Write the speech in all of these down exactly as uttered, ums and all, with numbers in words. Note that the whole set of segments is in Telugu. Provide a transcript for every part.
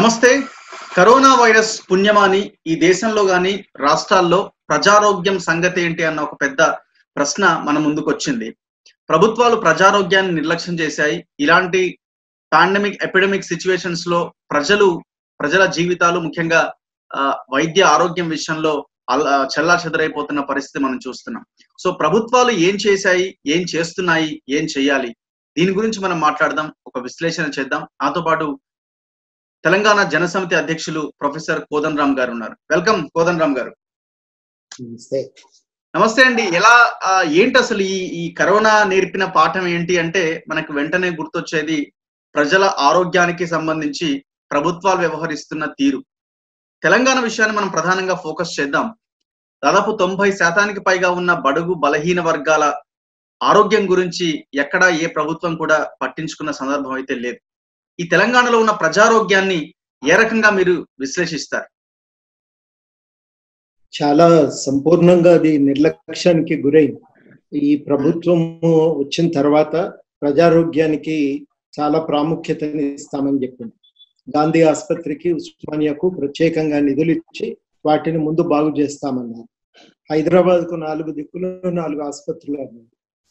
నమస్తే. కరోనా వైరస్ పుణ్యమాని ఈ దేశంలో గాని, రాష్ట్రాల్లో ప్రజారోగ్యం సంగతి ఏంటి అన్న ఒక పెద్ద ప్రశ్న మన ముందుకొచ్చింది. ప్రభుత్వాలు ప్రజారోగ్యాన్ని నిర్లక్ష్యం చేశాయి. ఇలాంటి పాండమిక్, ఎపిడమిక్ సిట్యుయేషన్స్ లో ప్రజలు ప్రజల జీవితాలు ముఖ్యంగా ఆహ్, వైద్య ఆరోగ్యం విషయంలో అల్ ఆహ్, చెల్లాచెదరైపోతున్న పరిస్థితి మనం చూస్తున్నాం. సో ప్రభుత్వాలు ఏం చేశాయి? ఏం చేస్తున్నాయి? ఏం చేయాలి? దీని గురించి మనం మాట్లాడదాం. ఒక విశ్లేషణ చేద్దాం. నాతో పాటు తెలంగాణ జనసమితి అధ్యక్షులు ప్రొఫెసర్ కోదండరామ్ గారు ఉన్నారు. వెల్కమ్ కోదండరామ్ గారు. నమస్తే. నమస్తే అండి. ఎలా ఆహ్, ఏంటి అసలు ఈ ఈ కరోనా నేర్పిన పాఠం ఏంటి అంటే మనకు వెంటనే గుర్తొచ్చేది ప్రజల ఆరోగ్యానికి సంబంధించి ప్రభుత్వాలు వ్యవహరిస్తున్న తీరు. తెలంగాణ విషయాన్ని మనం ప్రధానంగా ఫోకస్ చేద్దాం. దాదాపు తొంభై శాతానికి పైగా ఉన్న బడుగు బలహీన వర్గాల ఆరోగ్యం గురించి ఎక్కడా ఏ ప్రభుత్వం కూడా పట్టించుకున్న సందర్భం అయితే లేదు. ఈ తెలంగాణలో ఉన్న ప్రజారోగ్యాన్ని ఏ రకంగా మీరు విశ్లేషిస్తారు? చాలా సంపూర్ణంగా అది నిర్లక్ష్యానికి గురైంది. ఈ ప్రభుత్వం వచ్చిన తర్వాత ప్రజారోగ్యానికి చాలా ప్రాముఖ్యతని ఇస్తామని చెప్పింది. గాంధీ ఆసుపత్రికి, ఉస్మానియాకు ప్రత్యేకంగా నిధులు ఇచ్చి వాటిని ముందు బాగు చేస్తామన్నారు. హైదరాబాద్ కు నాలుగు దిక్కులు నాలుగు ఆసుపత్రులు అన్నారు.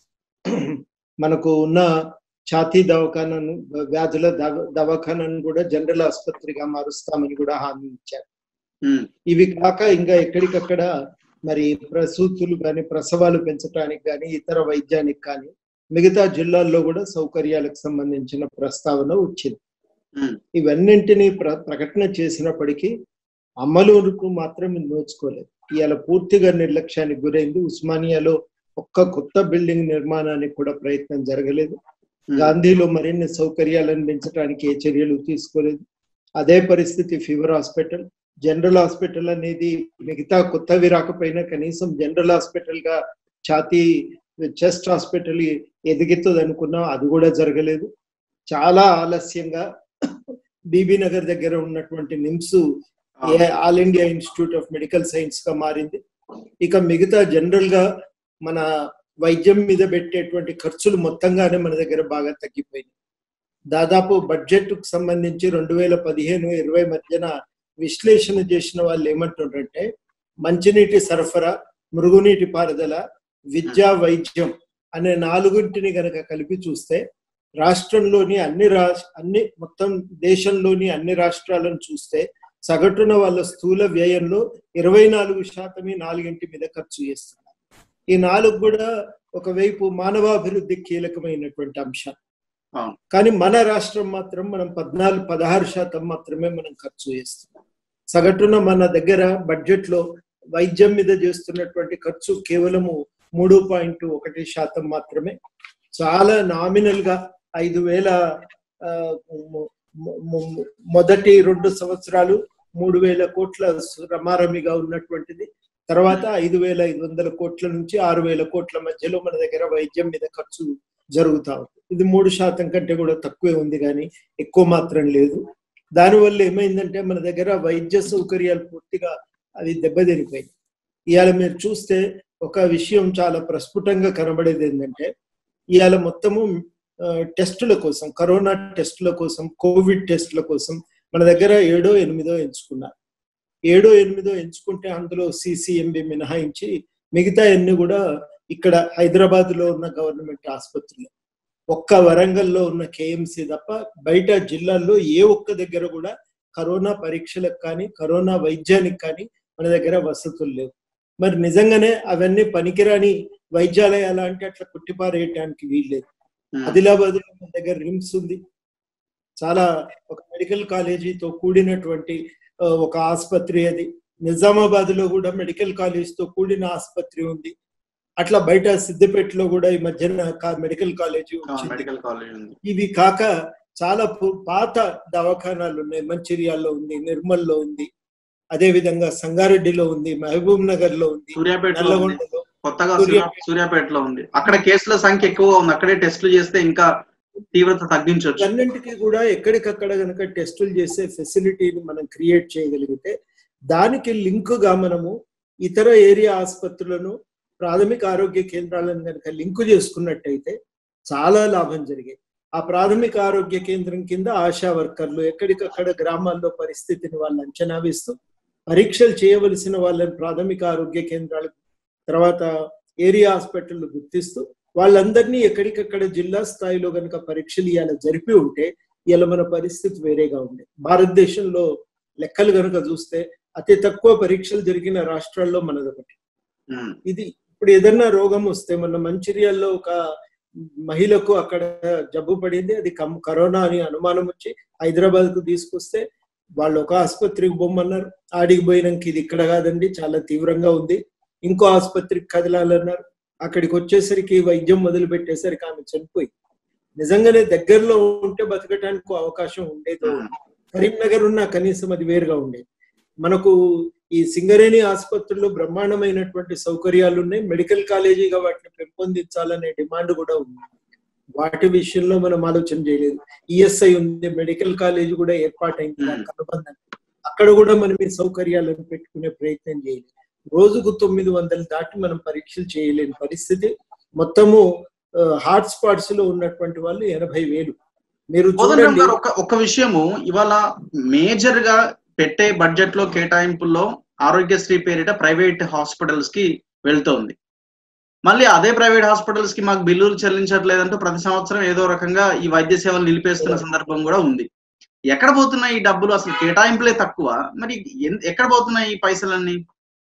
మనకు ఉన్న ఛాతీ దవాఖానను, వ్యాధుల దవ దవాఖానను కూడా జనరల్ ఆసుపత్రిగా మారుస్తామని కూడా హామీ ఇచ్చారు. ఇవి కాక ఇంకా ఎక్కడికక్కడ మరి ప్రసూతులు కానీ, ప్రసవాలు పెంచడానికి కానీ, ఇతర వైద్యానికి కానీ మిగతా జిల్లాల్లో కూడా సౌకర్యాలకు సంబంధించిన ప్రస్తావన వచ్చింది. ఇవన్నింటినీ ప్ర ప్రకటన చేసినప్పటికీ అమలుకు మాత్రం నోచుకోలేదు. ఇవాళ పూర్తిగా నిర్లక్ష్యానికి గురైంది. ఉస్మానియాలో ఒక్క కొత్త బిల్డింగ్ నిర్మాణానికి కూడా ప్రయత్నం జరగలేదు. గాంధీలో మరిన్ని సౌకర్యాలను పెంచడానికి ఏ చర్యలు తీసుకోలేదు. అదే పరిస్థితి ఫీవర్ హాస్పిటల్, జనరల్ హాస్పిటల్ అనేది మిగతా కొత్తవి రాకపోయినా కనీసం జనరల్ హాస్పిటల్ గా ఛాతీ చెస్ట్ హాస్పిటల్ ఎదుగుతుంది అనుకున్నాం, అది కూడా జరగలేదు. చాలా ఆలస్యంగా బీబీ నగర్ దగ్గర ఉన్నటువంటి NIMS All India Institute of Medical Science గా మారింది. ఇక మిగతా జనరల్ గా మన వైద్యం మీద పెట్టేటువంటి ఖర్చులు మొత్తంగానే మన దగ్గర బాగా తగ్గిపోయినాయి. దాదాపు బడ్జెట్ కు సంబంధించి రెండు వేల పదిహేను ఇరవై మధ్యన విశ్లేషణ చేసిన వాళ్ళు ఏమంటుంటారంటే మంచినీటి సరఫరా, మురుగునీటి పారుదల, విద్యా, వైద్యం అనే నాలుగుంటిని గనక కలిపి చూస్తే రాష్ట్రంలోని అన్ని రా అన్ని మొత్తం దేశంలోని అన్ని రాష్ట్రాలను చూస్తే సగటున వాళ్ళ స్థూల వ్యయంలో ఇరవై నాలుగు శాతమే నాలుగింటి మీద ఖర్చు చేస్తున్నారు. ఈ నాలుగు కూడా ఒకవైపు మానవాభివృద్ధి కీలకమైనటువంటి అంశాలు. కానీ మన రాష్ట్రం మాత్రం మనం పద్నాలుగు పదహారు శాతం మాత్రమే మనం ఖర్చు చేస్తున్నాం. సగటున మన దగ్గర బడ్జెట్ లో వైద్యం మీద చేస్తున్నటువంటి ఖర్చు కేవలము మూడు పాయింట్ ఒకటి శాతం మాత్రమే. చాలా నామినల్ గా ఐదు వేల మొదటి రెండు సంవత్సరాలు మూడు వేల కోట్ల రమారమిగా ఉన్నటువంటిది. తర్వాత ఐదు వేల ఐదు వందల కోట్ల నుంచి ఆరు వేల కోట్ల మధ్యలో మన దగ్గర వైద్యం మీద ఖర్చు జరుగుతా ఉంది. ఇది మూడు శాతం కంటే కూడా తక్కువే ఉంది, కానీ ఎక్కువ మాత్రం లేదు. దానివల్ల ఏమైందంటే మన దగ్గర వైద్య సౌకర్యాలు పూర్తిగా అవి దెబ్బతినిపోయాయి. ఇవాళ మీరు చూస్తే ఒక విషయం చాలా ప్రస్ఫుటంగా కనబడేది ఏంటంటే ఇవాళ మొత్తము టెస్టుల కోసం, కరోనా టెస్టుల కోసం, కోవిడ్ టెస్టుల కోసం మన దగ్గర ఏడో ఎనిమిదో ఎంచుకున్నారు. ఏడో ఎనిమిదో ఎంచుకుంటే అందులో సిసిఎంబి మినహాయించి మిగతా అన్ని కూడా ఇక్కడ హైదరాబాద్ లో ఉన్న గవర్నమెంట్ ఆసుపత్రులు, ఒక్క వరంగల్లో ఉన్న కేఎంసి తప్ప బయట జిల్లాల్లో ఏ ఒక్క దగ్గర కూడా కరోనా పరీక్షలకు కానీ, కరోనా వైద్యానికి కానీ మన దగ్గర వసతులు లేవు. మరి నిజంగానే అవన్నీ పనికిరాని వైద్యాలయాలు అంటే అట్లా కుట్టిపారేయటానికి వీల్లేదు. ఆదిలాబాద్ లో మన దగ్గర రిమ్స్ ఉంది, చాలా ఒక మెడికల్ కాలేజీతో కూడినటువంటి ఒక ఆసుపత్రి అది. నిజామాబాద్ లో కూడా మెడికల్ కాలేజ్ తో కూడిన ఆసుపత్రి ఉంది. అట్లా బయట సిద్దిపేటలో కూడా ఈ మధ్యన మెడికల్ కాలేజీ వచ్చింది. ఇవి కాక చాలా పాత దవాఖానాలు ఉన్నాయి. మంచిర్యాలలో ఉంది, నిర్మల్లో ఉంది, అదే విధంగా సంగారెడ్డిలో ఉంది, మహబూబ్ నగర్ లో ఉంది, నల్లగొండలో, కొత్తగా సూర్యాపేటలో ఉంది. అక్కడ కేసుల సంఖ్య ఎక్కువగా ఉంది. అక్కడే టెస్టులు చేస్తే ఇంకా తీవ్రత తగ్గించవచ్చు. అన్నింటికీ కూడా ఎక్కడికక్కడ కనుక టెస్టులు చేసే ఫెసిలిటీని మనం క్రియేట్ చేయగలిగితే దానికి లింక్ గా మనము ఇతర ఏరియా ఆసుపత్రులను, ప్రాథమిక ఆరోగ్య కేంద్రాలను కనుక లింకు చేసుకున్నట్టయితే చాలా లాభం జరిగాయి. ఆ ప్రాథమిక ఆరోగ్య కేంద్రం కింద ఆశా వర్కర్లు ఎక్కడికక్కడ గ్రామాల్లో పరిస్థితిని వాళ్ళు అంచనా వేస్తూ పరీక్షలు చేయవలసిన వాళ్ళని ప్రాథమిక ఆరోగ్య కేంద్రాలు తర్వాత ఏరియా హాస్పిటల్ గుర్తిస్తూ వాళ్ళందరినీ ఎక్కడికక్కడ జిల్లా స్థాయిలో కనుక పరీక్షలు ఇవాళ జరిపి ఉంటే ఇలా మన పరిస్థితి వేరేగా ఉండే. భారతదేశంలో లెక్కలు కనుక చూస్తే అతి తక్కువ పరీక్షలు జరిగిన రాష్ట్రాల్లో మనదొకటి. ఇది ఇప్పుడు ఏదన్నా రోగం వస్తే మన మంచిర్యాల్లో ఒక మహిళకు అక్కడ జబ్బు పడింది, అది కరోనా అని అనుమానం వచ్చి హైదరాబాద్ కు తీసుకొస్తే వాళ్ళు ఒక ఆసుపత్రికి బొమ్మన్నారు. ఆడికి పోయినాక ఇది ఇక్కడ కాదండి, చాలా తీవ్రంగా ఉంది, ఇంకో ఆసుపత్రికి కదలాలన్నారు. అక్కడికి వచ్చేసరికి వైద్యం మొదలు పెట్టేసరికి ఆమె చనిపోయి. నిజంగానే దగ్గరలో ఉంటే బతకటానికి అవకాశం ఉండేది. కరీంనగర్ ఉన్నా కనీసం అది వేరుగా ఉండేది. మనకు ఈ సింగరేణి ఆసుపత్రుల్లో బ్రహ్మాండమైనటువంటి సౌకర్యాలు ఉన్నాయి, మెడికల్ కాలేజీగా వాటిని పెంపొందించాలనే డిమాండ్ కూడా ఉంది. వాటి విషయంలో మనం ఆలోచన చేయలేదు. ఈఎస్ఐ ఉంది, మెడికల్ కాలేజీ కూడా ఏర్పాటైంది అనుబంధం, అక్కడ కూడా మనం ఈ సౌకర్యాలను పెట్టుకునే ప్రయత్నం చేయలేదు. రోజుకు తొమ్మిది వందలు దాటి మనం పరీక్షలు చేయలేని పరిస్థితి. మొత్తము హాట్ స్పాట్స్ లో ఉన్నటువంటి వాళ్ళు ఎనభై వేలు. మీరు చూడండి, ఒక విషయము ఇవాళ మేజర్ గా పెట్టే బడ్జెట్ లో కేటాయింపుల్లో ఆరోగ్యశ్రీ పేరిట ప్రైవేట్ హాస్పిటల్స్ కి వెళ్తోంది. మళ్ళీ అదే ప్రైవేట్ హాస్పిటల్స్ కి మాకు బిల్లులు చెల్లించట్లేదంటూ ప్రతి సంవత్సరం ఏదో రకంగా ఈ వైద్య సేవలు నిలిపేస్తున్న సందర్భం కూడా ఉంది. ఎక్కడ పోతున్నాయి ఈ డబ్బులు? అసలు కేటాయింపులే తక్కువ, మరి ఎక్కడ పోతున్నాయి ఈ పైసలన్నీ?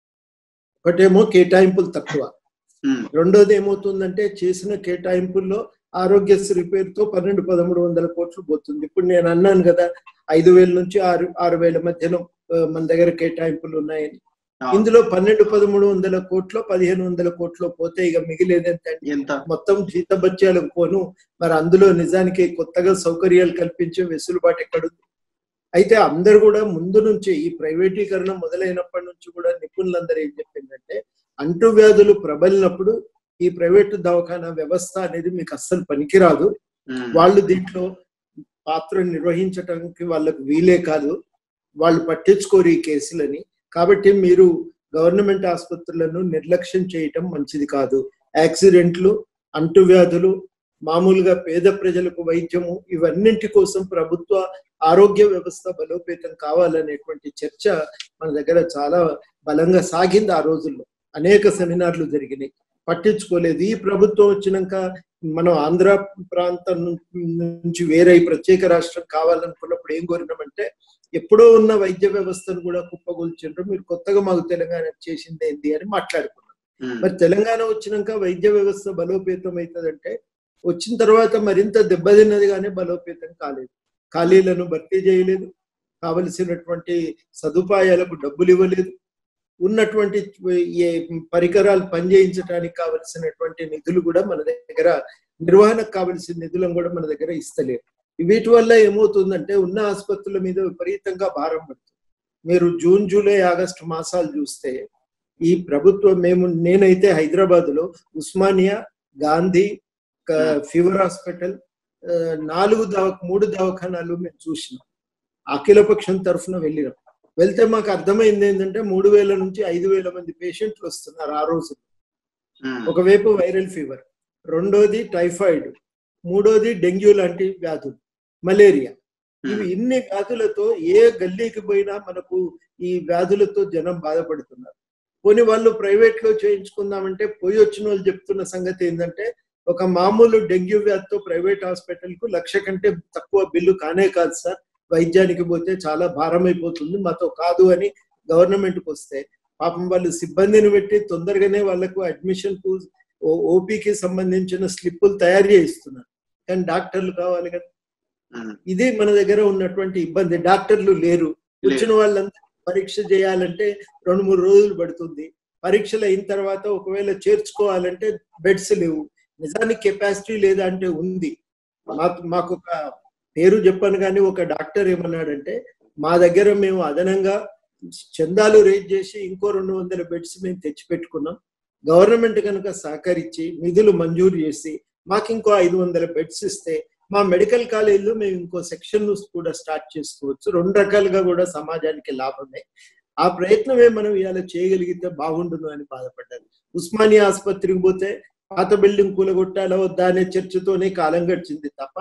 ఒకటేమో కేటాయింపులు తక్కువ, రెండోది ఏమవుతుందంటే చేసిన కేటాయింపుల్లో ఆరోగ్యశ్రీ పేరుతో పన్నెండు పదమూడు వందల కోట్లు పోతుంది. ఇప్పుడు నేను అన్నాను కదా, ఐదు వేల నుంచి ఆరు ఆరు వేల మధ్యలో మన దగ్గర కేటాయింపులు ఉన్నాయని. ఇందులో పన్నెండు పదమూడు వందల కోట్లు పదిహేను వందల కోట్లు పోతే ఇక మిగిలేదు ఎంత? మొత్తం జీతభత్యాలకు పోను. మరి అందులో నిజానికి కొత్తగా సౌకర్యాలు కల్పించే వెసులుబాటు ఎక్కడుంది? అయితే అందరు కూడా ముందు నుంచి ఈ ప్రైవేటీకరణ మొదలైనప్పటి నుంచి కూడా నిపుణులందరూ ఏం చెప్పిందంటే, అంటువ్యాధులు ప్రబలినప్పుడు ఈ ప్రైవేటు దవాఖానా వ్యవస్థ అనేది మీకు అస్సలు పనికిరాదు, వాళ్ళు దీంట్లో పాత్ర నిర్వహించడానికి వాళ్ళకు వీలే కాదు, వాళ్ళు పట్టించుకోరు ఈ కేసులని, కాబట్టి మీరు గవర్నమెంట్ ఆసుపత్రులను నిర్లక్ష్యం చేయటం మంచిది కాదు. యాక్సిడెంట్లు, అంటువ్యాధులు, మామూలుగా పేద ప్రజలకు వైద్యము, ఇవన్నింటి కోసం ప్రభుత్వ ఆరోగ్య వ్యవస్థ బలోపేతం కావాలనేటువంటి చర్చ మన దగ్గర చాలా బలంగా సాగింది. ఆ రోజుల్లో అనేక సెమినార్లు జరిగినాయి, పట్టించుకోలేదు. ఈ ప్రభుత్వం వచ్చినాక మనం ఆంధ్ర ప్రాంతం నుంచి వేరే ప్రత్యేక రాష్ట్రం కావాలనుకున్నప్పుడు ఏం కోరినామంటే, ఎప్పుడో ఉన్న వైద్య వ్యవస్థను కూడా కుప్పగొల్చిండ్రు, మీరు కొత్తగా మాకు తెలంగాణ చేసింది ఏంది అని మాట్లాడుకున్నాం. మరి తెలంగాణ వచ్చినాక వైద్య వ్యవస్థ బలోపేతం అవుతుందంటే, వచ్చిన తర్వాత మరింత దెబ్బతిన్నది కానీ బలోపేతం కాలేదు. ఖాళీలను భర్తీ చేయలేదు, కావలసినటువంటి సదుపాయాలకు డబ్బులు ఇవ్వలేదు, ఉన్నటువంటి పరికరాలు పనిచేయించడానికి కావలసినటువంటి నిధులు కూడా మన దగ్గర, నిర్వహణకు కావలసిన నిధులను కూడా మన దగ్గర ఇస్తలేరు. వీటి వల్ల ఏమవుతుందంటే ఉన్న ఆసుపత్రుల మీద విపరీతంగా భారం పడుతుంది. మీరు జూన్ జూలై ఆగస్టు మాసాలు చూస్తే ఈ ప్రభుత్వం, మేము నేనైతే హైదరాబాద్ లో ఉస్మానియా, గాంధీ, ఫీవర్ హాస్పిటల్, నాలుగు దవ మూడు దవాఖానాలు మేము చూసినాం. అఖిలపక్షం తరఫున వెళ్ళినాం. వెళ్తే మాకు అర్థమైంది ఏంటంటే, మూడు వేల నుంచి ఐదు వేల మంది పేషెంట్లు వస్తున్నారు ఆ రోజు. ఒకవైపు వైరల్ ఫీవర్, రెండోది టైఫాయిడ్, మూడోది డెంగ్యూ లాంటి వ్యాధులు, మలేరియా. ఇవి ఇన్ని వ్యాధులతో ఏ గల్లీకి పోయినా మనకు ఈ వ్యాధులతో జనం బాధపడుతున్నారు. పోనీ వాళ్ళు ప్రైవేట్ లో చేయించుకుందామంటే పోయి వచ్చిన వాళ్ళు చెప్తున్న సంగతి ఏంటంటే, ఒక మామూలు డెంగ్యూ వ్యాధితో ప్రైవేట్ హాస్పిటల్ కు లక్ష కంటే తక్కువ బిల్లు కానే కాదు సార్, వైద్యానికి పోతే చాలా భారం అయిపోతుంది, మాతో కాదు అని గవర్నమెంట్కి వస్తే, పాపం వాళ్ళు సిబ్బందిని పెట్టి తొందరగానే వాళ్ళకు అడ్మిషన్ కు ఓపీకి సంబంధించిన స్లిప్పులు తయారు చేయిస్తున్నారు, కానీ డాక్టర్లు కావాలి కదా. ఇది మన దగ్గర ఉన్నటువంటి ఇబ్బంది. డాక్టర్లు లేరు, వచ్చిన వాళ్ళంతా పరీక్ష చేయాలంటే రెండు మూడు రోజులు పడుతుంది. పరీక్షలు అయిన తర్వాత ఒకవేళ చేర్చుకోవాలంటే బెడ్స్ లేవు. నిజానికి కెపాసిటీ లేదా అంటే ఉంది. మాకు మాకు ఒక పేరు చెప్పను కానీ ఒక డాక్టర్ ఏమన్నాడంటే, మా దగ్గర మేము అదనంగా చందాలు రేజ్ చేసి ఇంకో రెండు వందల బెడ్స్ మేము తెచ్చిపెట్టుకున్నాం, గవర్నమెంట్ కనుక సహకరించి నిధులు మంజూరు చేసి మాకు ఇంకో ఐదు వందల బెడ్స్ ఇస్తే మా మెడికల్ కాలేజీలో మేము ఇంకో సెక్షన్ కూడా స్టార్ట్ చేసుకోవచ్చు. రెండు రకాలుగా కూడా సమాజానికి లాభమే. ఆ ప్రయత్నమే మనం ఇవాళ చేయగలిగితే బాగుండును అని బాధపడ్డారు. ఉస్మానియా ఆసుపత్రికి పోతే పాత బిల్డింగ్ కూలగొట్టాలో వద్దా అనే చర్చతోనే కాలం గడిచింది తప్ప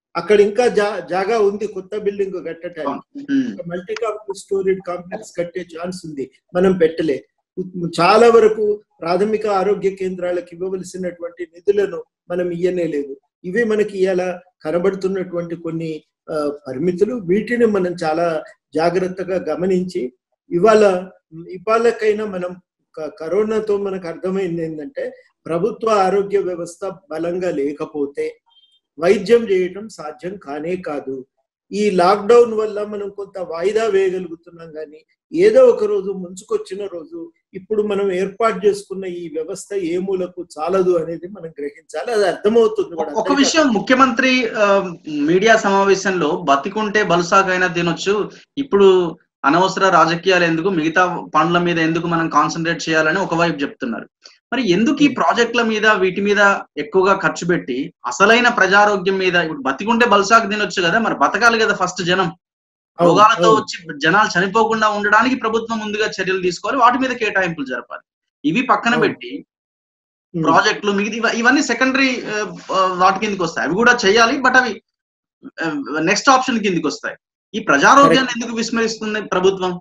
అక్కడ ఇంకా జా జాగా ఉంది కొత్త బిల్డింగ్ కట్టడానికి. మల్టీ కాంప్లెక్స్ స్టోరేజ్ కాంప్లెక్స్ కట్టే ఛాన్స్ ఉంది, మనం పెట్టలే. చాలా వరకు ప్రాథమిక ఆరోగ్య కేంద్రాలకు ఇవ్వవలసినటువంటి నిధులను మనం ఇయ్యనే లేదు. ఇవి మనకి ఇవాళ కనబడుతున్నటువంటి కొన్ని పరిమితులు. వీటిని మనం చాలా జాగ్రత్తగా గమనించి ఇవాళ ఇవాళకైనా మనం కరోనాతో మనకు అర్థమైంది ఏంటంటే, ప్రభుత్వ ఆరోగ్య వ్యవస్థ బలంగా లేకపోతే వైద్యం చేయటం సాధ్యం కానే కాదు. ఈ లాక్డౌన్ వల్ల మనం కొంత వాయిదా వేయగలుగుతున్నాం, కానీ ఏదో ఒక రోజు ముంచుకొచ్చిన రోజు ఇప్పుడు మనం ఏర్పాటు చేసుకున్న ఈ వ్యవస్థ ఏ మూలకు చాలదు అనేది మనం గ్రహించాలి. అది అర్థమవుతుంది. ఒక విషయం, ముఖ్యమంత్రి మీడియా సమావేశంలో బతికుంటే బలుసాగైనా తినొచ్చు, ఇప్పుడు అనవసర రాజకీయాలు ఎందుకు, మిగతా పనుల మీద ఎందుకు మనం కాన్సన్ట్రేట్ చేయాలని ఒకవైపు చెప్తున్నారు. మరి ఎందుకు ఈ ప్రాజెక్టుల మీద వీటి మీద ఎక్కువగా ఖర్చు పెట్టి అసలైన ప్రజారోగ్యం మీద, ఇప్పుడు బతికుంటే బలుసాకు తినొచ్చు కదా, మరి బతకాలి కదా ఫస్ట్ జనం. రోగాలతో వచ్చి జనాలు చనిపోకుండా ఉండడానికి ప్రభుత్వం ముందుగా చర్యలు తీసుకోవాలి, వాటి మీద కేటాయింపులు జరపాలి. ఇవి పక్కన పెట్టి ప్రాజెక్టులు మిగతా ఇవన్నీ సెకండరీ వాటి కిందకి వస్తాయి. అవి కూడా చేయాలి, బట్ అవి నెక్స్ట్ ఆప్షన్ కిందకి వస్తాయి. ఈ ప్రజారోగ్యాన్ని ఎందుకు విస్మరిస్తుంది ప్రభుత్వం?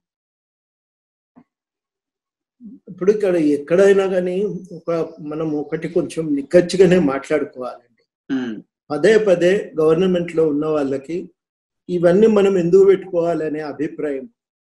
ఇప్పుడు ఇక్కడ ఎక్కడైనా కానీ ఒక మనం ఒకటి కొంచెం నిక్కచ్చిగానే మాట్లాడుకోవాలండి. పదే పదే గవర్నమెంట్ లో ఉన్న వాళ్ళకి ఇవన్నీ మనం ఎందుకు పెట్టుకోవాలనే అభిప్రాయం.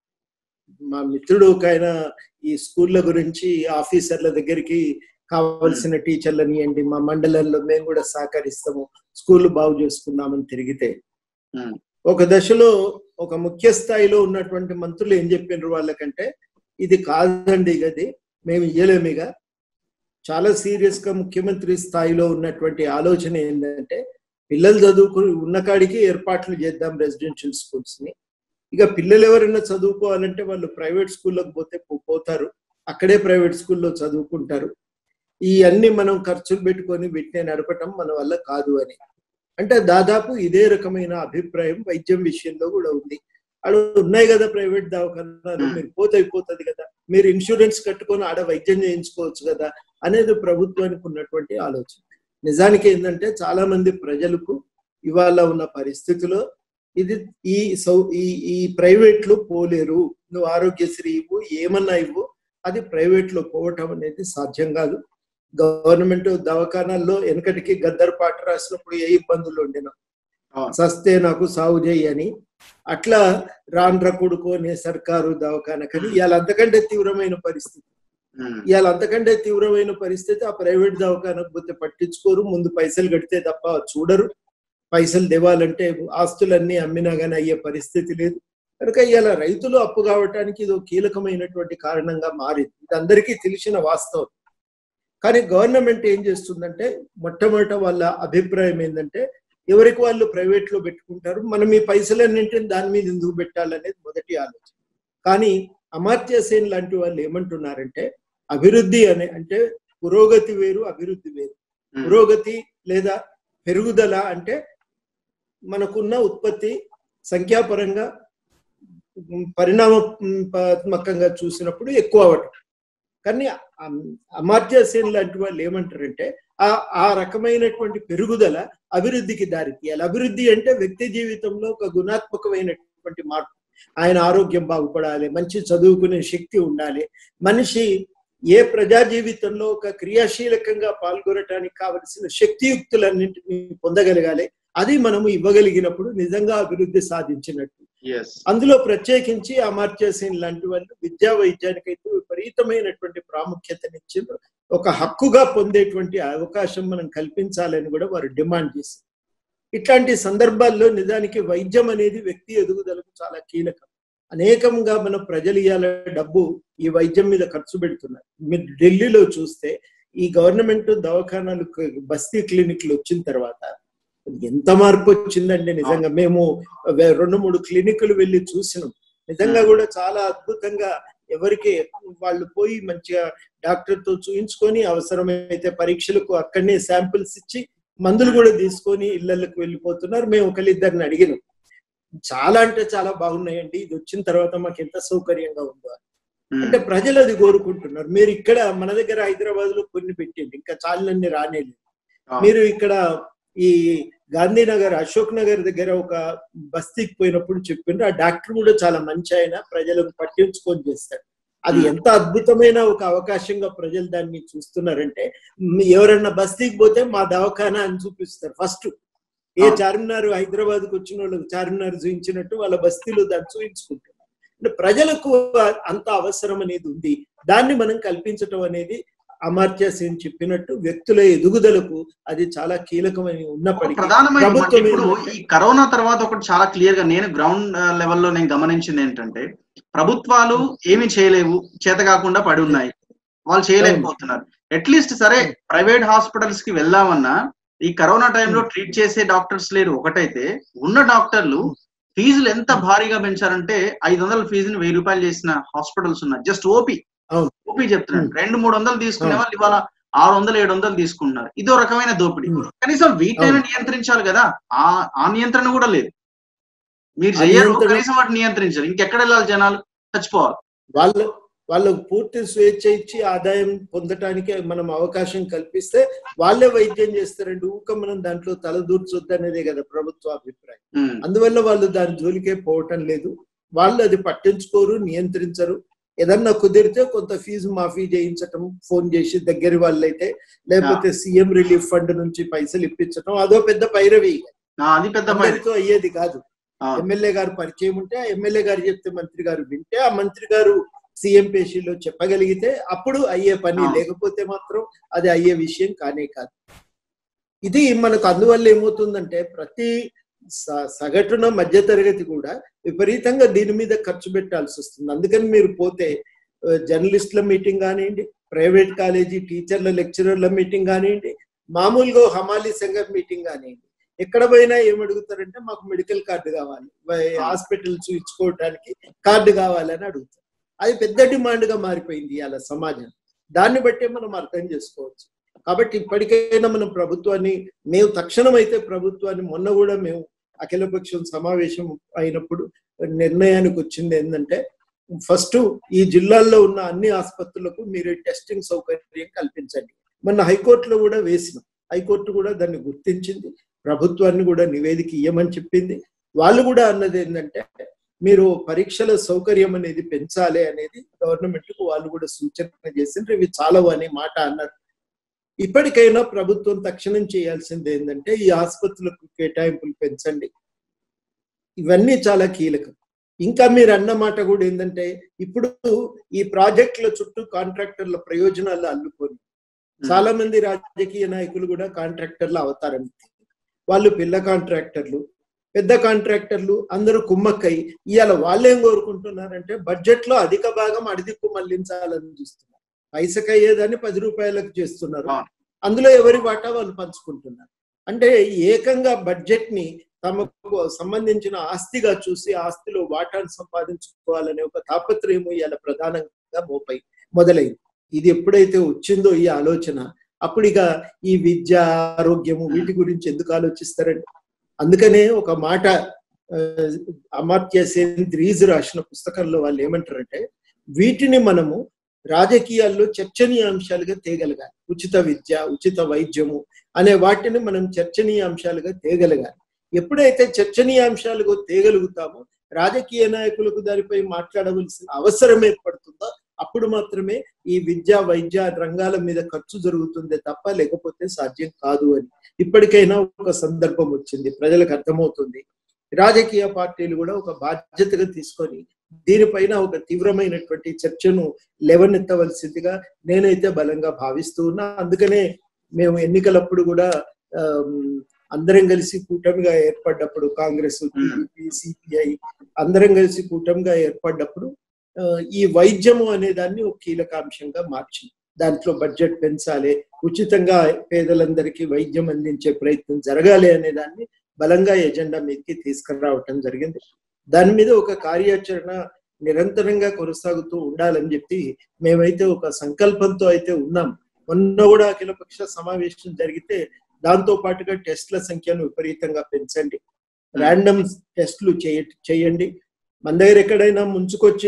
మా మిత్రుడు ఒక ఆయన ఈ స్కూళ్ళ గురించి ఆఫీసర్ల దగ్గరికి కావలసిన టీచర్లని ఇవ్వండి, మా మండలంలో మేము కూడా సహకరిస్తాము, స్కూల్ బాగు చేసుకున్నామని తిరిగితే, ఒక దశలో ఒక ముఖ్య స్థాయిలో ఉన్నటువంటి మంత్రులు ఏం చెప్పినారు వాళ్ళకంటే, ఇది కాదండి, గది మేము ఇయ్యలేమిగా. చాలా సీరియస్ గా ముఖ్యమంత్రి స్థాయిలో ఉన్నటువంటి ఆలోచన ఏంటంటే, పిల్లలు చదువుకు ఉన్న కాడికి ఏర్పాట్లు చేద్దాం రెసిడెన్షియల్ స్కూల్స్ ని. ఇక పిల్లలు ఎవరైనా చదువుకోవాలంటే వాళ్ళు ప్రైవేట్ స్కూల్లోకి పోతే పోతారు, అక్కడే ప్రైవేట్ స్కూల్లో చదువుకుంటారు. ఈ అన్ని మనం ఖర్చులు పెట్టుకొని వీటిని నడపటం మన వల్ల కాదు అని. అంటే దాదాపు ఇదే రకమైన అభిప్రాయం వైద్యం విషయంలో కూడా ఉంది. ఆడ ఉన్నాయి కదా ప్రైవేట్ దవాఖానాలు, మీరు పోతే అయిపోతుంది కదా, మీరు ఇన్సూరెన్స్ కట్టుకొని ఆడ వైద్యం చేయించుకోవచ్చు కదా అనేది ప్రభుత్వానికి ఉన్నటువంటి ఆలోచన. నిజానికి ఏంటంటే చాలా మంది ప్రజలకు ఇవాళ ఉన్న పరిస్థితిలో ఇది ఈ సౌ ఈ ఈ ప్రైవేట్లు పోలేరు, నువ్వు ఆరోగ్యశ్రీ ఇవ్వు ఏమన్నా ఇవ్వు, అది ప్రైవేట్ లో పోవటం అనేది సాధ్యం కాదు. గవర్నమెంట్ దవాఖానాల్లో వెనకటికి గద్దర్ పాట రాసినప్పుడు ఏ ఇబ్బందులు ఉండినా, సస్తే నాకు సాగు చేయి అని, అట్లా రాండ్ర కొడుకు అనే సర్కారు దవాఖాన కానీ ఇవాళ అంతకంటే తీవ్రమైన పరిస్థితి. ఇవాళ అంతకంటే తీవ్రమైన పరిస్థితి ఆ ప్రైవేట్ దవాఖానకు పోతే పట్టించుకోరు, ముందు పైసలు కడితే తప్ప చూడరు. పైసలు దేవాలంటే ఆస్తులన్నీ అమ్మినా కానీ అయ్యే పరిస్థితి లేదు. కనుక ఇవాళ రైతులు అప్పు కావటానికి ఇది కీలకమైనటువంటి కారణంగా మారింది. ఇది అందరికీ తెలిసిన వాస్తవం. కానీ గవర్నమెంట్ ఏం చేస్తుందంటే, మొట్టమొదట వాళ్ళ అభిప్రాయం ఏంటంటే, ఎవరికి వాళ్ళు ప్రైవేట్ లో పెట్టుకుంటారు, మనం ఈ పైసలన్నింటిని దాని మీద ఎందుకు పెట్టాలనేది మొదటి ఆలోచన. కానీ అమర్త్య సేన్ లాంటి వాళ్ళు ఏమంటున్నారంటే, అభివృద్ధి అనే అంటే పురోగతి వేరు, అభివృద్ధి వేరు. పురోగతి లేదా పెరుగుదల అంటే మనకున్న ఉత్పత్తి సంఖ్యాపరంగా పరిణామాత్మకంగా చూసినప్పుడు ఎక్కువ అవటం. కానీ అమర్త్య సేన్ లాంటి వాళ్ళు ఏమంటారంటే, ఆ ఆ రకమైనటువంటి పెరుగుదల అభివృద్ధికి దారి తీయాలి. అభివృద్ధి అంటే వ్యక్తి జీవితంలో ఒక గుణాత్మకమైనటువంటి మార్పు. ఆయన ఆరోగ్యం బాగుపడాలి, మంచి చదువుకునే శక్తి ఉండాలి, మనిషి ఏ ప్రజా జీవితంలో ఒక క్రియాశీలకంగా పాల్గొనటానికి కావలసిన శక్తియుక్తులన్నింటినీ పొందగలగాలి. అది మనము ఇవ్వగలిగినప్పుడు నిజంగా అభివృద్ధి సాధించినట్టు. అందులో ప్రత్యేకించి అమర్త్య సేన్ లాంటి వాళ్ళు విద్యా వైద్యానికైతే విపరీతమైనటువంటి ప్రాముఖ్యతనిచ్చింది. ఒక హక్కుగా పొందేటువంటి అవకాశం మనం కల్పించాలని కూడా వారు డిమాండ్ చేశారు. ఇట్లాంటి సందర్భాల్లో నిజానికి వైద్యం అనేది వ్యక్తి ఎదుగుదలకు చాలా కీలకం. అనేకంగా మన ప్రజలు ఇవాళ డబ్బు ఈ వైద్యం మీద ఖర్చు పెడుతున్నారు. మీరు ఢిల్లీలో చూస్తే ఈ గవర్నమెంట్ దవాఖానాలు బస్తీ క్లినిక్లు వచ్చిన తర్వాత ఎంత మార్పు వచ్చిందండి. నిజంగా మేము రెండు మూడు క్లినిక్లు వెళ్ళి చూసినాం. నిజంగా కూడా చాలా అద్భుతంగా ఎవరికి వాళ్ళు పోయి మంచిగా డాక్టర్ తో చూయించుకొని అవసరమైతే పరీక్షలకు అక్కడనే శాంపిల్స్ ఇచ్చి మందులు కూడా తీసుకొని ఇళ్లకు వెళ్ళిపోతున్నారు. మేము ఒకళ్ళిద్దరిని అడిగినాం, చాలా అంటే చాలా బాగున్నాయండి, ఇది వచ్చిన తర్వాత మాకు ఎంత సౌకర్యంగా ఉందో. అంటే ప్రజలు అది కోరుకుంటున్నారు. మీరు ఇక్కడ మన దగ్గర హైదరాబాద్ లో కొన్ని పెట్టండి, ఇంకా చాలన్నీ రానేలేదు. మీరు ఇక్కడ ఈ గాంధీనగర్ అశోక్ నగర్ దగ్గర ఒక బస్తీకి పోయినప్పుడు చెప్పిండ్రు. ఆ డాక్టర్ కూడా చాలా మంచి ఆయన, ప్రజలకు పట్టించుకొని చేస్తాడు. అది ఎంత అద్భుతమైన ఒక అవకాశంగా ప్రజలు దాన్ని చూస్తున్నారంటే, ఎవరన్నా బస్తీకి పోతే మా దవాఖానా అని చూపిస్తారు ఫస్ట్. ఏ చార్మినార్ హైదరాబాద్కి వచ్చిన వాళ్ళకి చార్మినార్ చూపించినట్టు వాళ్ళ బస్తీలో దాన్ని చూపించుకుంటారు. అంటే ప్రజలకు అంత అవసరం అనేది ఉంది. దాన్ని మనం కల్పించటం అనేది అమర్త్య సేన్ చెప్పినట్టు వ్యక్తుల ఎదుగుదలకు అది చాలా కీలకమని ఉన్నప్పటికీ ప్రధానమైన ఈ కరోనా తర్వాత ఒకటి చాలా క్లియర్ గా నేను గ్రౌండ్ లెవెల్లో నేను గమనించింది ఏంటంటే, ప్రభుత్వాలు ఏమి చేయలేవు, చేత కాకుండా పడి ఉన్నాయి, వాళ్ళు చేయలేకపోతున్నారు. అట్లీస్ట్ సరే ప్రైవేట్ హాస్పిటల్స్ కి వెళ్దామన్నా ఈ కరోనా టైంలో ట్రీట్ చేసే డాక్టర్స్ లేరు ఒకటైతే, ఉన్న డాక్టర్లు ఫీజులు ఎంత భారీగా పెంచారంటే ఐదు వందల ఫీజుని వెయ్యి రూపాయలు చేసిన హాస్పిటల్స్ ఉన్నాయి. జస్ట్ ఓపీ ఓపీ చెప్తున్నాడు. రెండు మూడు వందలు తీసుకునే వాళ్ళు ఇవాళ ఆరు వందలు ఏడు వందలు తీసుకుంటున్నారు. ఇదో రకమైన దోపిడీ. కనీసం వీటిని నియంత్రించాలి కదా, ఆ ఆ నియంత్రణ కూడా లేదు. మీరు చెయ్యరు, కనీసం వాటిని నియంత్రించారు. ఇంకెక్కడ వెళ్ళాలి జనాలు? చచ్చిపోవాలి. వాళ్ళు వాళ్ళకు పూర్తి స్వేచ్ఛ ఇచ్చి ఆదాయం పొందటానికి మనం అవకాశం కల్పిస్తే వాళ్ళే వైద్యం చేస్తారండి. ఊక మనం దాంట్లో తలదూర్చొద్దు అనేదే కదా ప్రభుత్వ అభిప్రాయం. అందువల్ల వాళ్ళు దాని జోలికే పోవటం లేదు. వాళ్ళు అది పట్టించుకోరు, నియంత్రించరు. ఏదన్నా కుదిరితే కొంత ఫీజు మాఫీ చేయించటం, ఫోన్ చేసి దగ్గర వాళ్ళైతే, లేకపోతే సీఎం రిలీఫ్ ఫండ్ నుంచి పైసలు ఇప్పించటం, అదో పెద్ద పైరవి. అది పెద్ద అయ్యేది కాదు. ఎమ్మెల్యే గారు పరిచయం ఉంటే ఆ ఎమ్మెల్యే గారు చెప్తే మంత్రి గారు వింటే, ఆ మంత్రి గారు సీఎం పేషీలో చెప్పగలిగితే అప్పుడు అయ్యే పని, లేకపోతే మాత్రం అది అయ్యే విషయం కానే కాదు. ఇది మనకు అందువల్ల ఏమవుతుందంటే ప్రతి సగటున మధ్యతరగతి కూడా విపరీతంగా దీని మీద ఖర్చు పెట్టాల్సి వస్తుంది. అందుకని మీరు పోతే జర్నలిస్టుల మీటింగ్ కానివ్వండి, ప్రైవేట్ కాలేజీ టీచర్ల లెక్చరర్ల మీటింగ్ కానివ్వండి, మామూలుగా హమాలీ సంఘం మీటింగ్ కానివ్వండి, ఎక్కడ పోయినా ఏమడుగుతారంటే మాకు మెడికల్ కార్డు కావాలి, హాస్పిటల్స్ ఇచ్చుకోవడానికి కార్డు కావాలని అడుగుతారు. అది పెద్ద డిమాండ్ గా మారిపోయింది అలా సమాజం. దాన్ని బట్టే మనం అర్థం చేసుకోవచ్చు. కాబట్టి ఇప్పటికైనా మనం ప్రభుత్వాన్ని, మేము తక్షణం అయితే ప్రభుత్వాన్ని, మొన్న కూడా మేము అఖిలపక్షం సమావేశం అయినప్పుడు నిర్ణయానికి వచ్చింది ఏంటంటే, ఫస్ట్ ఈ జిల్లాల్లో ఉన్న అన్ని ఆసుపత్రులకు మీరు టెస్టింగ్ సౌకర్యం కల్పించండి. మొన్న హైకోర్టులో కూడా వేసినాం. హైకోర్టు కూడా దాన్ని గుర్తించింది, ప్రభుత్వాన్ని కూడా నివేదిక ఇవ్వమని చెప్పింది. వాళ్ళు కూడా అన్నది ఏంటంటే మీరు పరీక్షల సౌకర్యం అనేది పెంచాలి అనేది గవర్నమెంట్ కు వాళ్ళు కూడా సూచన చేసిండ్రు. ఇవి చాలవు అనే మాట అన్నారు. ఇప్పటికైనా ప్రభుత్వం తక్షణం చేయాల్సింది ఏంటంటే ఈ ఆసుపత్రులకు కేటాయింపులు పెంచండి. ఇవన్నీ చాలా కీలకం. ఇంకా మీరు అన్న మాట కూడా ఏంటంటే, ఇప్పుడు ఈ ప్రాజెక్టుల చుట్టూ కాంట్రాక్టర్ల ప్రయోజనాలు అల్లుకొని చాలా మంది రాజకీయ నాయకులు కూడా కాంట్రాక్టర్లు అవతారం. వాళ్ళు పిల్ల కాంట్రాక్టర్లు, పెద్ద కాంట్రాక్టర్లు అందరూ కుమ్మక్కై ఇవాళ వాళ్ళేం కోరుకుంటున్నారంటే బడ్జెట్ లో అధిక భాగం అడిదిక్కు మళ్లించాలని చూస్తున్నారు. పైసకు అయ్యేదాన్ని పది రూపాయలకు చేస్తున్నారు. అందులో ఎవరి వాటా వాళ్ళు పంచుకుంటున్నారు. అంటే ఏకంగా బడ్జెట్ ని తమకు సంబంధించిన ఆస్తిగా చూసి ఆస్తిలో వాటాను సంపాదించుకోవాలనే ఒక తాపత్రయం ఇవాళ ప్రధానంగా మోపై మొదలైంది. ఇది ఎప్పుడైతే వచ్చిందో ఈ ఆలోచన, అప్పుడు ఇక ఈ విద్య, ఆరోగ్యము వీటి గురించి ఎందుకు ఆలోచిస్తారండి? అందుకనే ఒక మాట అమర్త్య సేన్ రీజ్ రాసిన పుస్తకంలో వాళ్ళు ఏమంటారంటే, వీటిని మనము రాజకీయాల్లో చర్చనీయాంశాలుగా తేగలగాలి. ఉచిత విద్య, ఉచిత వైద్యము అనే వాటిని మనం చర్చనీయాంశాలుగా తేగలగాలి. ఎప్పుడైతే చర్చనీయాంశాలుగా తేగలుగుతామో రాజకీయ నాయకులకు దానిపై మాట్లాడవలసిన అవసరం ఏర్పడుతుందో అప్పుడు మాత్రమే ఈ విద్యా వైద్య రంగాల మీద ఖర్చు జరుగుతుందే తప్ప లేకపోతే సాధ్యం కాదు అని ఇప్పటికైనా ఒక సందర్భం వచ్చింది. ప్రజలకు అర్థమవుతుంది. రాజకీయ పార్టీలు కూడా ఒక బాధ్యతగా తీసుకొని దీనిపైన ఒక తీవ్రమైనటువంటి చర్చను లేవనెత్తవలసిందిగా నేనైతే బలంగా భావిస్తూ ఉన్నా. అందుకనే మేము ఎన్నికలప్పుడు కూడా ఆ అందరం కలిసి కూటమిగా ఏర్పడ్డప్పుడు, కాంగ్రెస్, టీడీపీ, సిపిఐ అందరం కలిసి కూటమిగా ఏర్పడ్డప్పుడు ఈ వైద్యము అనే దాన్ని ఒక కీలకాంశంగా మార్చింది. దాంట్లో బడ్జెట్ పెంచాలి, ఉచితంగా పేదలందరికీ వైద్యం అందించే ప్రయత్నం జరగాలి అనే దాన్ని బలంగా ఎజెండా మీదకి తీసుకురావటం జరిగింది. దాని మీద ఒక కార్యాచరణ నిరంతరంగా కొనసాగుతూ ఉండాలని చెప్పి మేమైతే ఒక సంకల్పంతో అయితే ఉన్నాం. మొన్న కూడా అఖిలపక్ష సమావేశం జరిగితే దాంతో పాటుగా టెస్ట్ల సంఖ్యను విపరీతంగా పెంచండి, ర్యాండమ్ టెస్టులు చేయ చేయండి మన దగ్గర ఎక్కడైనా ముంచుకొచ్చి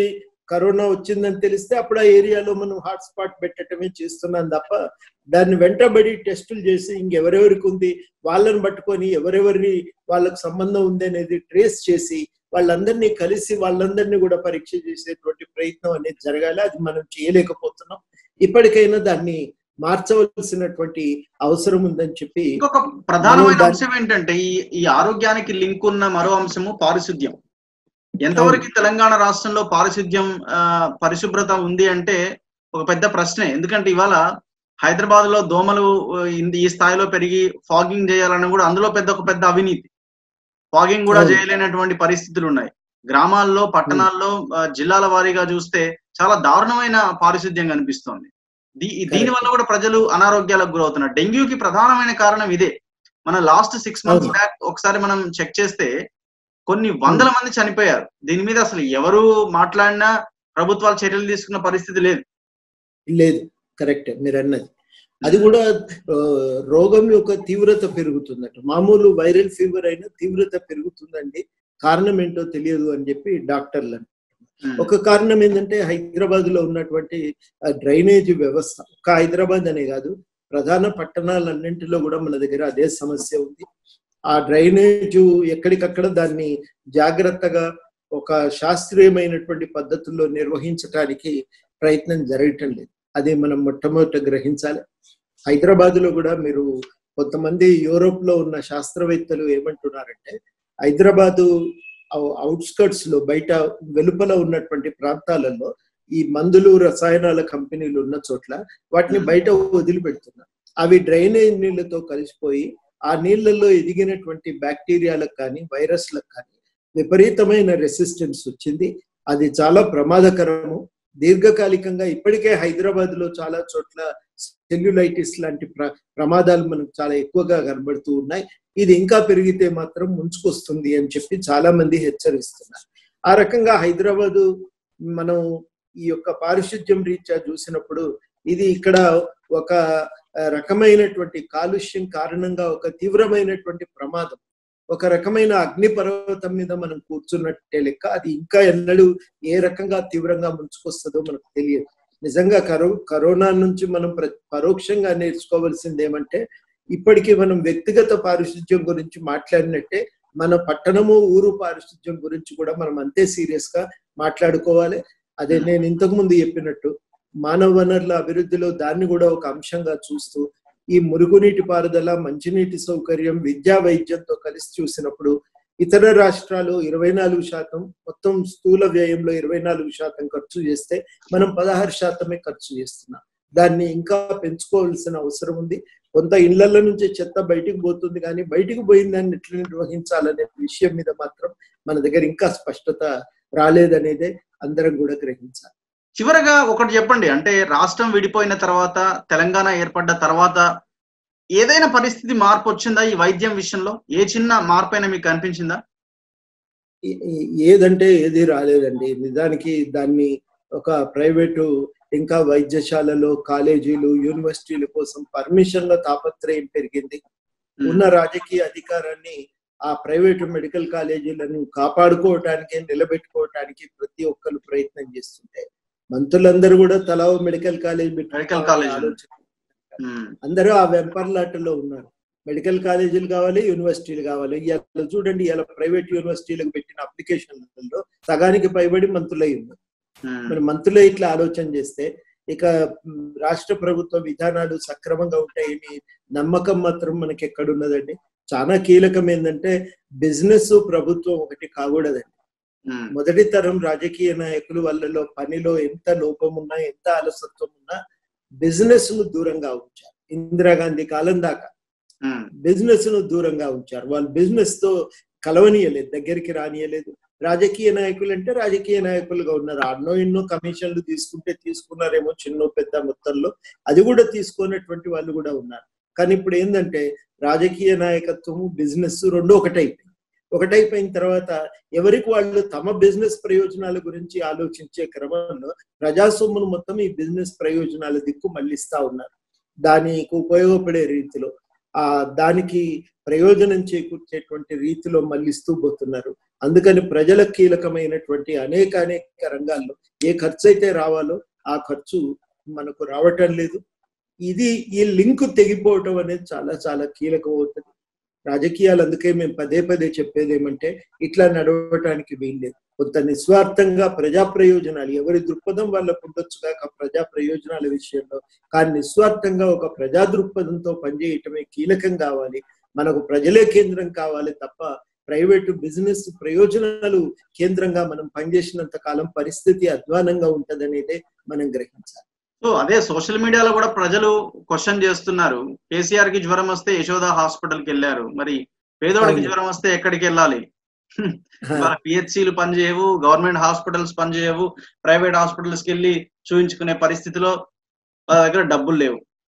కరోనా వచ్చిందని తెలిస్తే అప్పుడు ఆ ఏరియాలో మనం హాట్స్పాట్ పెట్టడమే చేస్తున్నాం తప్ప దాన్ని వెంటబడి టెస్టులు చేసి ఇంకెవరెవరికి ఉంది వాళ్ళని పట్టుకొని ఎవరెవరిని వాళ్ళకు సంబంధం ఉంది అనేది ట్రేస్ చేసి వాళ్ళందరినీ కలిసి వాళ్ళందరినీ కూడా పరీక్ష చేసేటువంటి ప్రయత్నం అనేది జరగాలి. అది మనం చేయలేకపోతున్నాం. ఇప్పటికైనా దాన్ని మార్చవలసినటువంటి అవసరం ఉందని చెప్పి. ఇంకొక ప్రధానమైన అంశం ఏంటంటే ఈ ఈ ఆరోగ్యానికి లింక్ ఉన్న మరో అంశము పారిశుద్ధ్యం. ఎంతవరకు తెలంగాణ రాష్ట్రంలో పారిశుద్ధ్యం పరిశుభ్రత ఉంది అంటే ఒక పెద్ద ప్రశ్నే. ఎందుకంటే ఇవాళ హైదరాబాద్ లో దోమలు ఈ స్థాయిలో పెరిగి ఫాగింగ్ చేయాలన్నా కూడా అందులో పెద్ద ఒక పెద్ద అవినీతి. ఫాగింగ్ కూడా చేయలేనటువంటి పరిస్థితులు ఉన్నాయి. గ్రామాల్లో పట్టణాల్లో జిల్లాల వారీగా చూస్తే చాలా దారుణమైన పారిశుద్ధ్యం కనిపిస్తోంది. దీని వల్ల కూడా ప్రజలు అనారోగ్యాలకు గురవుతున్నారు. డెంగ్యూకి ప్రధానమైన కారణం ఇదే. మన లాస్ట్ సిక్స్ మంత్స్ బ్యాక్ ఒకసారి మనం చెక్ చేస్తే కొన్ని వందల మంది చనిపోయారు. దీని మీద అసలు ఎవరు మాట్లాడినా ప్రభుత్వాలు చర్యలు తీసుకున్న పరిస్థితి లేదు లేదు కరెక్ట్ మీరు అన్నది. అది కూడా రోగం యొక్క తీవ్రత పెరుగుతుందట. మామూలు వైరల్ ఫీవర్ అయినా తీవ్రత పెరుగుతుందండి. కారణం ఏంటో తెలియదు అని చెప్పి డాక్టర్లు అంటారు. ఒక కారణం ఏంటంటే హైదరాబాద్ లో ఉన్నటువంటి డ్రైనేజీ వ్యవస్థ. ఒక హైదరాబాద్ అనే కాదు, ప్రధాన పట్టణాలన్నింటిలో కూడా మన దగ్గర అదే సమస్య ఉంది. ఆ డ్రైనేజ్ ఎక్కడికక్కడ దాన్ని జాగ్రత్తగా ఒక శాస్త్రీయమైనటువంటి పద్ధతుల్లో నిర్వహించడానికి ప్రయత్నం జరగటం లేదు. అది మనం మొట్టమొదట గ్రహించాలి. హైదరాబాద్ లో కూడా మీరు కొంతమంది యూరోప్ లో ఉన్న శాస్త్రవేత్తలు ఏమంటున్నారంటే హైదరాబాదు అవుట్స్కర్ట్స్ లో బయట వెలుపల ఉన్నటువంటి ప్రాంతాలలో ఈ మందులు రసాయనాల కంపెనీలు ఉన్న చోట్ల వాటిని బయట వదిలిపెడుతున్నారు. అవి డ్రైనేజ్ నీళ్లతో కలిసిపోయి ఆ నీళ్లలో ఎదిగినటువంటి బ్యాక్టీరియాలకు కానీ వైరస్లకు కానీ విపరీతమైన రెసిస్టెన్స్ వచ్చింది. అది చాలా ప్రమాదకరము. దీర్ఘకాలికంగా ఇప్పటికే హైదరాబాద్ లో చాలా చోట్ల సెల్యులైటిస్ లాంటి ప్ర ప్రమాదాలు మనకు చాలా ఎక్కువగా కనబడుతూ ఉన్నాయి. ఇది ఇంకా పెరిగితే మాత్రం ముంచుకొస్తుంది అని చెప్పి చాలా మంది హెచ్చరిస్తున్నారు. ఆ రకంగా హైదరాబాదు మనం ఈ యొక్క పారిశుద్ధ్యం రీత్యా చూసినప్పుడు ఇది ఇక్కడ ఒక రకమైనటువంటి కాలుష్యం కారణంగా ఒక తీవ్రమైనటువంటి ప్రమాదం, ఒక రకమైన అగ్ని పర్వతం మీద మనం కూర్చున్నట్టే లెక్క. అది ఇంకా ఎన్నడూ ఏ రకంగా తీవ్రంగా ముంచుకొస్తుందో మనకు తెలియదు. నిజంగా కరో కరోనా నుంచి మనం పరోక్షంగా నేర్చుకోవాల్సింది ఏమంటే ఇప్పటికీ మనం వ్యక్తిగత పారిశుద్ధ్యం గురించి మాట్లాడినట్టే మన పట్టణము ఊరు పారిశుద్ధ్యం గురించి కూడా మనం అంతే సీరియస్ గా మాట్లాడుకోవాలి. అదే నేను ఇంతకు ముందు చెప్పినట్టు మానవ వనరుల అభివృద్ధిలో దాన్ని కూడా ఒక అంశంగా చూస్తూ ఈ మురుగునీటి పారుదల, మంచినీటి సౌకర్యం, విద్యా వైద్యంతో కలిసి చూసినప్పుడు ఇతర రాష్ట్రాలు ఇరవై నాలుగు శాతం మొత్తం స్థూల వ్యయంలో ఇరవై నాలుగు శాతం ఖర్చు చేస్తే మనం పదహారు శాతమే ఖర్చు చేస్తున్నాం. దాన్ని ఇంకా పెంచుకోవాల్సిన అవసరం ఉంది. కొంత ఇళ్లలో నుంచి చెత్త బయటికి పోతుంది, కానీ బయటికి పోయిన దాన్ని ఎట్లా నిర్వహించాలనే విషయం మీద మాత్రం మన దగ్గర ఇంకా స్పష్టత రాలేదనేదే అందరం కూడా గ్రహించాలి. చివరగా ఒకటి చెప్పండి, అంటే రాష్ట్రం విడిపోయిన తర్వాత తెలంగాణ ఏర్పడ్డ తర్వాత ఏదైనా పరిస్థితి మార్పు వచ్చిందా ఈ వైద్యం విషయంలో? ఏ చిన్న మార్పు అయినా మీకు అనిపించిందా? ఏదంటే ఏది రాలేదండి. నిజానికి దాన్ని ఒక ప్రైవేటు ఇంకా వైద్యశాలలో కాలేజీలు యూనివర్సిటీల కోసం పర్మిషన్ల తాపత్రయం పెరిగింది. ఉన్న రాజకీయ అధికారాన్ని ఆ ప్రైవేటు మెడికల్ కాలేజీలను కాపాడుకోవటానికి నిలబెట్టుకోవటానికి ప్రతి ఒక్కరు ప్రయత్నం చేస్తుంటే మంత్రులందరూ కూడా తలా మెడికల్ కాలేజ్ మెడికల్ కాలేజ్ అందరూ ఆ వెంపర్లాటలో ఉన్నారు. మెడికల్ కాలేజీలు కావాలి, యూనివర్సిటీలు కావాలి. ఇవాళ చూడండి, ఇలా ప్రైవేట్ యూనివర్సిటీలకు పెట్టిన అప్లికేషన్లలో సగానికి పైబడి మంత్రులై ఉన్నారు. మరి మంత్రులే ఇట్లా ఆలోచన చేస్తే ఇక రాష్ట్ర ప్రభుత్వ విధానాలు సక్రమంగా ఉంటాయని నమ్మకం మాత్రం మనకి ఎక్కడున్నదండి. చాలా కీలకం ఏంటంటే బిజినెస్ ప్రభుత్వం ఒకటి కాకూడదండి. మొదటి తరం రాజకీయ నాయకులు వాళ్ళలో పనిలో ఎంత లోపం ఉన్నా, ఎంత అలసత్వం ఉన్నా బిజినెస్ ను దూరంగా ఉంచారు. ఇందిరాగాంధీ కాలం దాకా బిజినెస్ ను దూరంగా ఉంచారు. వాళ్ళు బిజినెస్ తో కలవనీయలేదు, దగ్గరికి రానియలేదు. రాజకీయ నాయకులు అంటే రాజకీయ నాయకులుగా ఉన్నారు. అన్నో ఎన్నో కమిషన్లు తీసుకుంటే తీసుకున్నారేమో చిన్న పెద్ద మొత్తంలో, అది కూడా తీసుకున్నటువంటి వాళ్ళు కూడా ఉన్నారు. కానీ ఇప్పుడు ఏంటంటే రాజకీయ నాయకత్వము బిజినెస్ రెండు ఒకటైపోయింది. ఒకటైపోయిన తర్వాత ఎవరికి వాళ్ళు తమ బిజినెస్ ప్రయోజనాల గురించి ఆలోచించే క్రమంలో ప్రజాసొమ్మును మొత్తం ఈ బిజినెస్ ప్రయోజనాల దిక్కు మళ్ళిస్తా ఉన్నారు. దానికి ఉపయోగపడే రీతిలో ఆ దానికి ప్రయోజనం చేకూర్చేటువంటి రీతిలో మళ్ళిస్తూ పోతున్నారు. అందుకని ప్రజల కీలకమైనటువంటి అనేక అనేక రంగాల్లో ఏ ఖర్చు అయితే రావాలో ఆ ఖర్చు మనకు రావటం లేదు. ఇది ఈ లింక్ తెగిపోవటం అనేది చాలా చాలా కీలకం అవుతుంది. రాజకీయాలు అందుకే మేము పదే పదే చెప్పేది ఏమంటే ఇట్లా నడవటానికి వీల్లేదు. కొంత నిస్వార్థంగా ప్రజా ప్రయోజనాలు ఎవరి దృక్పథం వాళ్ళకు ఉండొచ్చు కాక ప్రజా ప్రయోజనాల విషయంలో, కానీ నిస్వార్థంగా ఒక ప్రజా దృక్పథంతో పనిచేయటమే కీలకం కావాలి. మనకు ప్రజలే కేంద్రం కావాలి తప్ప ప్రైవేటు బిజినెస్ ప్రయోజనాలు కేంద్రంగా మనం పనిచేసినంత కాలం పరిస్థితి అధ్వానంగా ఉంటదనేదే మనం గ్రహించాలి. సో అదే సోషల్ మీడియాలో కూడా ప్రజలు క్వశ్చన్ చేస్తున్నారు. కేసీఆర్ కి జ్వరం వస్తే యశోద హాస్పిటల్ కి వెళ్ళారు, మరి పేదోడికి జ్వరం వస్తే ఎక్కడికి వెళ్ళాలి? పిహెచ్సిలు పనిచేయవు, గవర్నమెంట్ హాస్పిటల్స్ పనిచేయవు, ప్రైవేట్ హాస్పిటల్స్ కి వెళ్ళి చూయించుకునే పరిస్థితిలో వాళ్ళ దగ్గర డబ్బులు లేవు.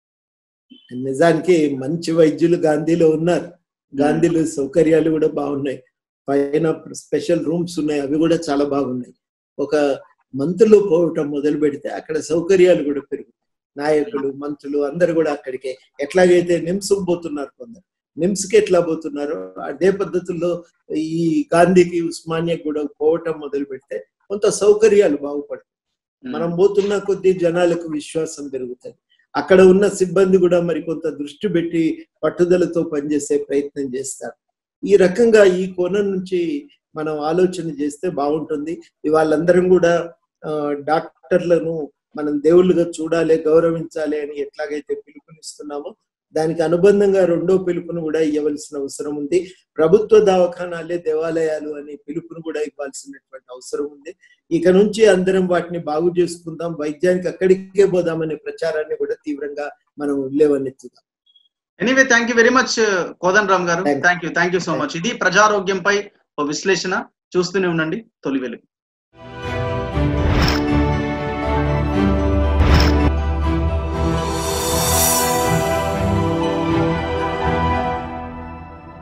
నిజానికి మంచి వైద్యులు గాంధీలో ఉన్నారు. గాంధీలో సౌకర్యాలు కూడా బాగున్నాయి, పైన స్పెషల్ రూమ్స్ ఉన్నాయి, అవి కూడా చాలా బాగున్నాయి. ఒక మంత్రులు పోవటం మొదలు పెడితే అక్కడ సౌకర్యాలు కూడా పెరుగుతాయి. నాయకులు మంత్రులు అందరు కూడా అక్కడికే, ఎట్లాగైతే నిమ్స్ పోతున్నారు కొందరు, నిమ్స్ కి ఎట్లా పోతున్నారో అదే పద్ధతుల్లో ఈ గాంధీకి ఉస్మానియా కూడా పోవటం మొదలు పెడితే కొంత సౌకర్యాలు బాగుపడతాయి. మనం పోతున్న కొద్ది జనాలకు విశ్వాసం పెరుగుతుంది. అక్కడ ఉన్న సిబ్బంది కూడా మరి కొంత దృష్టి పెట్టి పట్టుదలతో పనిచేసే ప్రయత్నం చేస్తారు. ఈ రకంగా ఈ కోణం నుంచి మనం ఆలోచన చేస్తే బాగుంటుంది. వాళ్ళందరం కూడా ఆ డాక్టర్లను మనం దేవుళ్ళుగా చూడాలి, గౌరవించాలి అని ఎట్లాగైతే పిలుపునిస్తున్నామో దానికి అనుబంధంగా రెండో పిలుపును కూడా ఇవ్వవలసిన అవసరం ఉంది. ప్రభుత్వ దవాఖానాలే దేవాలయాలు అనే పిలుపును కూడా ఇవ్వాల్సినటువంటి అవసరం ఉంది. ఇక నుంచి అందరం వాటిని బాగు చేసుకుందాం, వైద్యానికి అక్కడికే పోదామనే ప్రచారాన్ని కూడా తీవ్రంగా మనం లేవనెత్తుదాం. Anyway, thank you very much Kodanda Ram garu. Thank you thank you so much. ఇది ప్రజారోగ్యంపై ఓ విశ్లేషణ. చూస్తూనే ఉండండి తొలి వెలుగు.